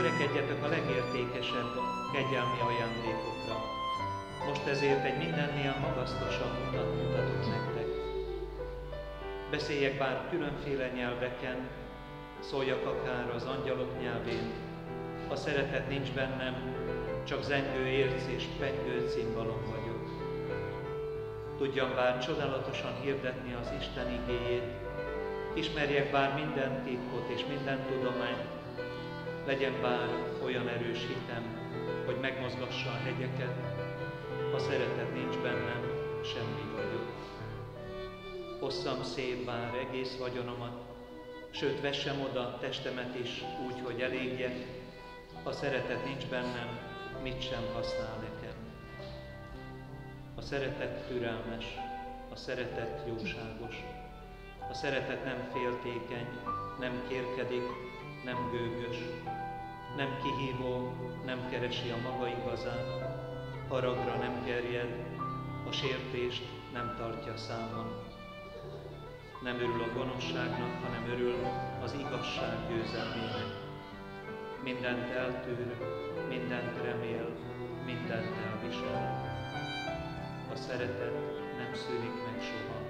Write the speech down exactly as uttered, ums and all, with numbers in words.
törekedjetek a legértékesebb kegyelmi ajándékokra. Most ezért egy mindennél magasztosabb utat mutatok nektek. Beszéljek bár különféle nyelveken, szóljak akár az angyalok nyelvén, a szeretet nincs bennem, csak zengő érc és pengő cimbalom vagyok. Tudjam bár csodálatosan hirdetni az Isten igéjét, ismerjek bár minden titkot és minden tudományt, legyen bár olyan erős hitem, hogy megmozgassa a hegyeket, ha szeretet nincs bennem, semmi vagyok. Osszam szét bár egész vagyonomat, sőt vessem oda testemet is úgy, hogy elégjek, ha szeretet nincs bennem, mit sem használ nekem. A szeretet türelmes, a szeretet jóságos, a szeretet nem féltékeny, nem kérkedik, nem gőgös, nem kihívó, nem keresi a maga igazát, haragra nem gerjed, a sértést nem tartja számon. Nem örül a gonoszságnak, hanem örül az igazság győzelmének. Mindent eltűr, mindent remél, mindent elvisel. A szeretet nem szűnik meg soha.